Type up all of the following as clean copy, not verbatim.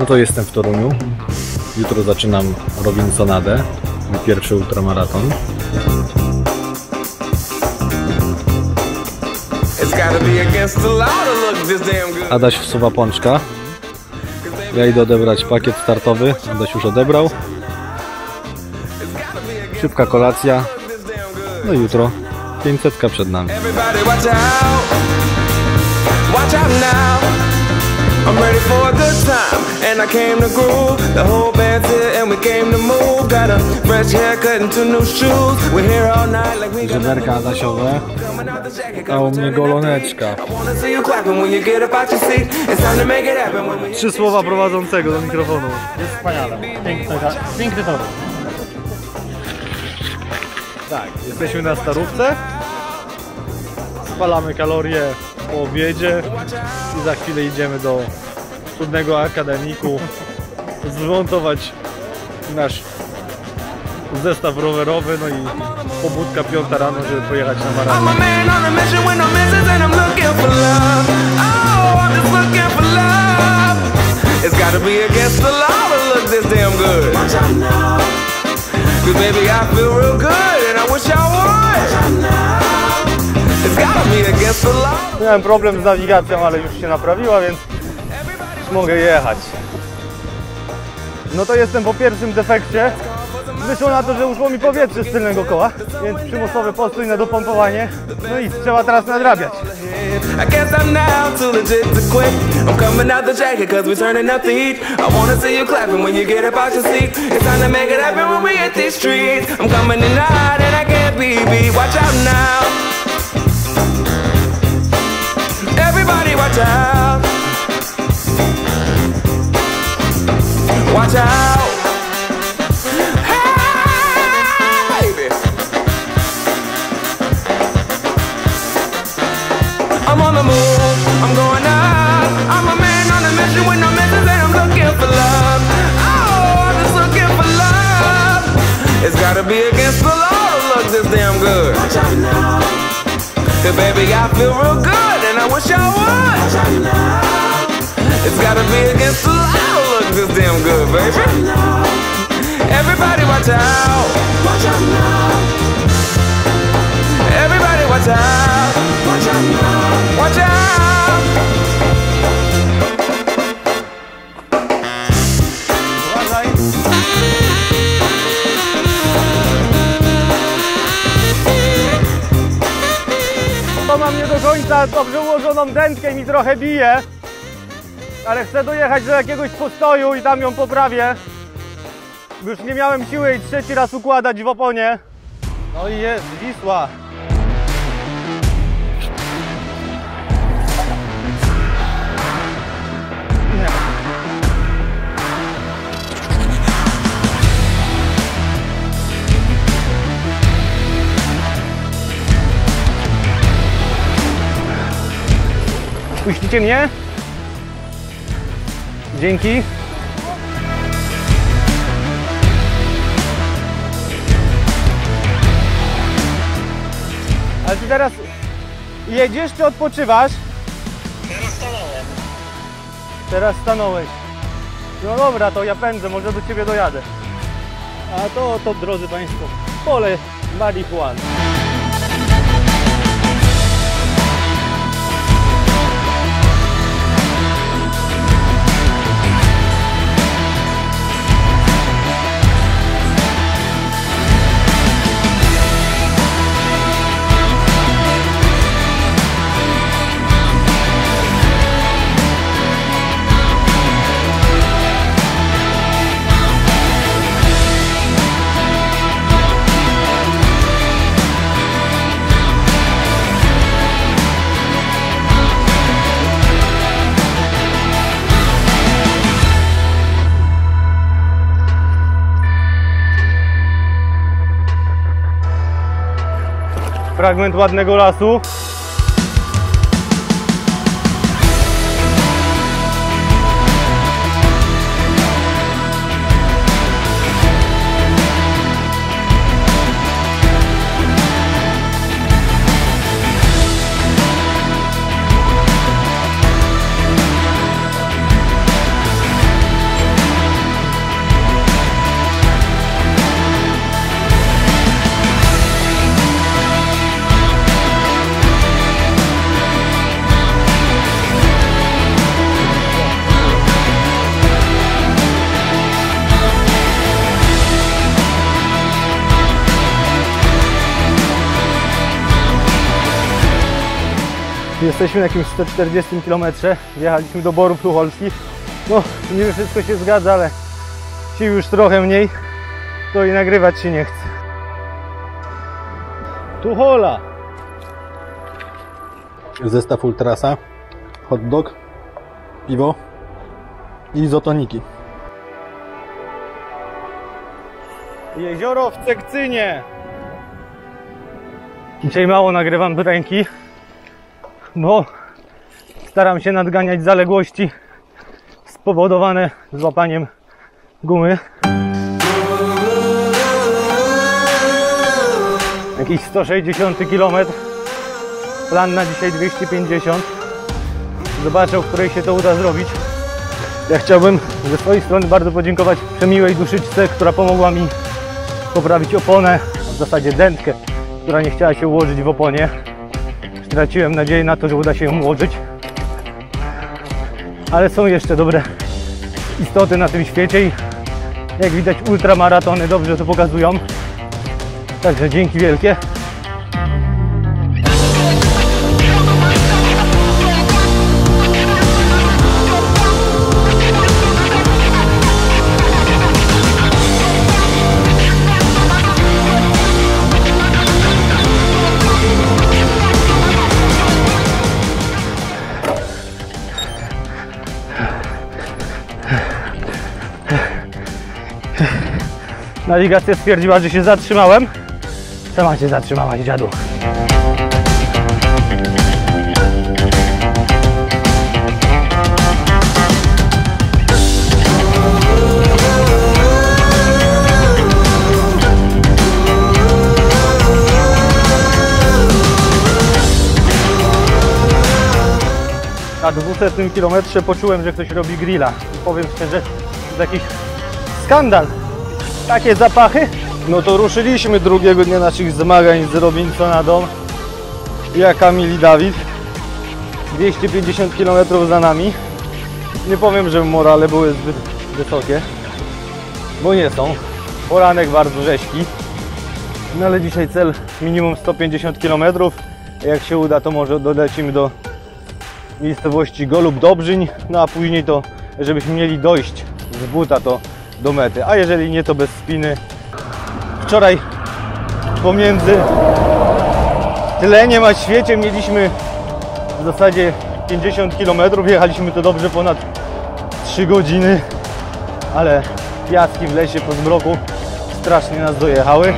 No to jestem w Toruniu. Jutro zaczynam Robinsonadę, mój pierwszy ultramaraton. Adaś wsuwa pączka. Ja idę odebrać pakiet startowy. Adaś już odebrał. Szybka kolacja. No jutro 500 przed nami. I'm ready for a good time, and I came to groove. The whole band's here, and we came to move. Got a fresh haircut and 2 new shoes. We're here all night like we got żeberka Adasiowe, a u mnie goloneczka. 3 słowa prowadzącego do mikrofonu. Jest wspaniale. Piękny tor. Tak, jesteśmy na Starówce. Spalamy kalorie po obiedzie i za chwilę idziemy do cudnego akademiku zmontować nasz zestaw rowerowy, no i pobudka 5 rano, żeby pojechać na maraton. Miałem problem z nawigacją, ale już się naprawiła, więc już mogę jechać. No to jestem po pierwszym defekcie. Wyszło na to, że uszło mi powietrze z tylnego koła, więc przymusowy postój na dopompowanie. No i trzeba teraz nadrabiać. Everybody watch out. Watch out. Hey, baby. I'm on the move. I'm going out. I'm a man on a mission with no missions, and I'm looking for love. Oh, I'm just looking for love. It's gotta be against the law to look this damn good. Watch out now. Cause baby, I feel real good, and I wish I would. It's gotta be against the law to look this damn good, baby. Everybody watch out. Watch out now. Everybody watch out. Watch out now. Watch out. Uważaj. To mam nie do końca dobrze ułożoną dętkę i mi trochę bije, ale chcę dojechać do jakiegoś postoju i tam ją poprawię. Już nie miałem siły jej 3. raz układać w oponie. No i jest Wisła. Puścicie mnie? Dzięki. Ale ty teraz jedziesz czy odpoczywasz? Teraz stanąłem. Teraz stanąłeś. No dobra, to ja pędzę, może do ciebie dojadę. A to drodzy Państwo, pole marihuany. Fragment ładnego lasu. Jesteśmy na jakimś 140 km. Wjechaliśmy do Borów Tucholskich. No, niby wszystko się zgadza, ale sił już trochę mniej. To i nagrywać się nie chce. Tuchola! Zestaw Ultrasa, hot dog, piwo i izotoniki. Jezioro w Cekcynie. Dzisiaj mało nagrywam do ręki, bo staram się nadganiać zaległości spowodowane złapaniem gumy. Jakiś 160 km. Plan na dzisiaj 250. Zobaczę, w której się to uda zrobić. Ja chciałbym ze swojej strony bardzo podziękować przemiłej duszyczce, która pomogła mi poprawić oponę, w zasadzie dętkę, która nie chciała się ułożyć w oponie. Straciłem nadzieję na to, że uda się ją ułożyć. Ale są jeszcze dobre istoty na tym świecie i jak widać ultramaratony dobrze to pokazują. Także dzięki wielkie. Nawigacja stwierdziła, że się zatrzymałem. Sama się zatrzymałaś, dziadu. Na 200 kilometrze poczułem, że ktoś robi grilla. Powiem szczerze, to jest jakiś skandal. Takie zapachy. No to ruszyliśmy drugiego dnia naszych zmagań z Robinsona Dom. Ja, Kamil i Dawid. 250 km za nami. Nie powiem, że morale były zbyt wysokie, bo nie są. Poranek bardzo rzeźki. No ale dzisiaj cel minimum 150 km. Jak się uda, to może dolecimy do miejscowości Golub-Dobrzyń. No a później to, żebyśmy mieli dojść z buta to do mety. A jeżeli nie, to bez spiny. Wczoraj pomiędzy tleniem a świecie mieliśmy w zasadzie 50 km. Jechaliśmy to dobrze ponad 3 godziny, ale piaski w lesie po zmroku strasznie nas dojechały.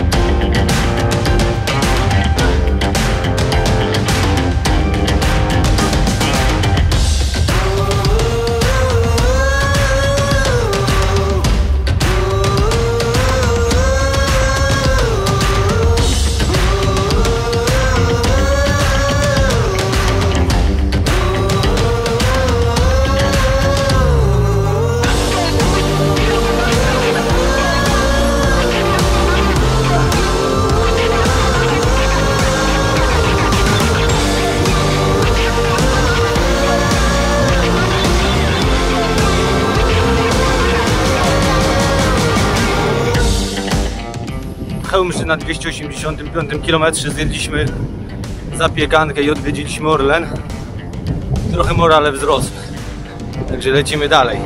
Chełmszy na 285 km zjedliśmy zapiekankę i odwiedziliśmy Orlen. Trochę morale wzrosły, także lecimy dalej.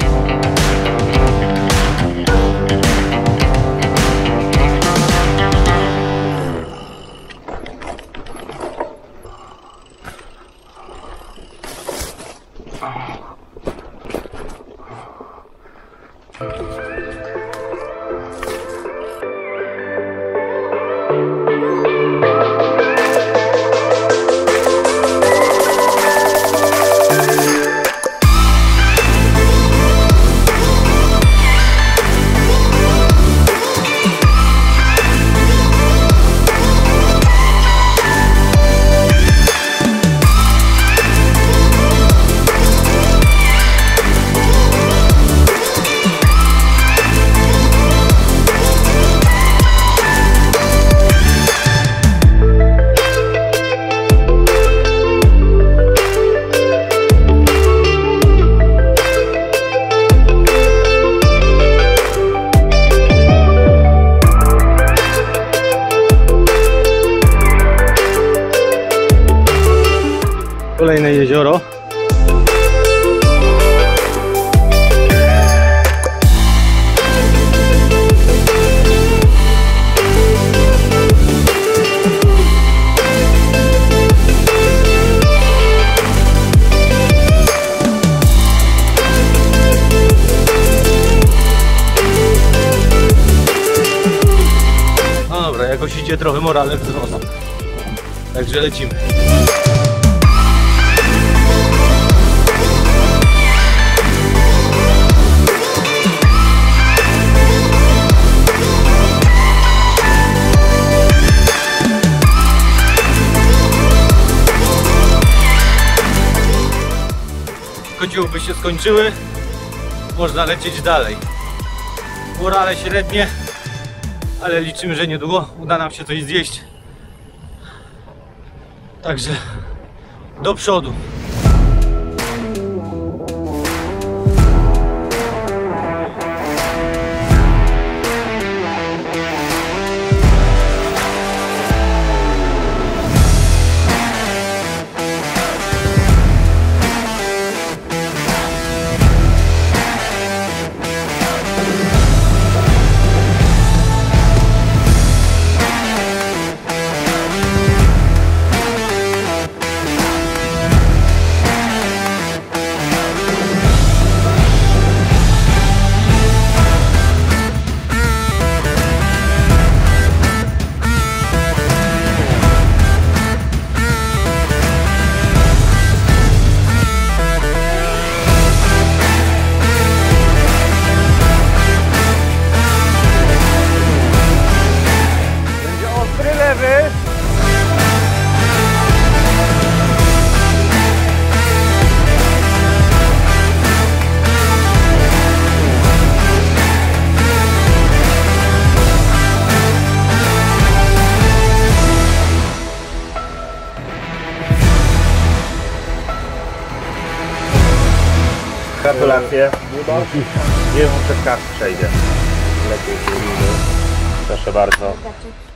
jezioro. No dobra, jakoś idzie trochę morale wzrost. Także lecimy. Kociołby się skończyły, można lecieć dalej. Morale średnie, ale liczymy, że niedługo uda nam się coś zjeść. Także do przodu. Gratulacje. Nie, przez kart przejdzie. Lepiej. Proszę bardzo.